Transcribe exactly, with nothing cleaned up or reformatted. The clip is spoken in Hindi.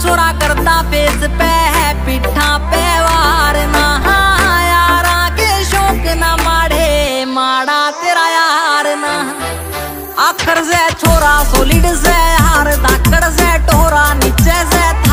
छोरा करता फेस पे है पिठा पे वार ना यारा के शौक ना माड़े माड़ा तेरा यार ना। आखर से छोरा सोलिड से हार धाकड़ से टोरा नीचे से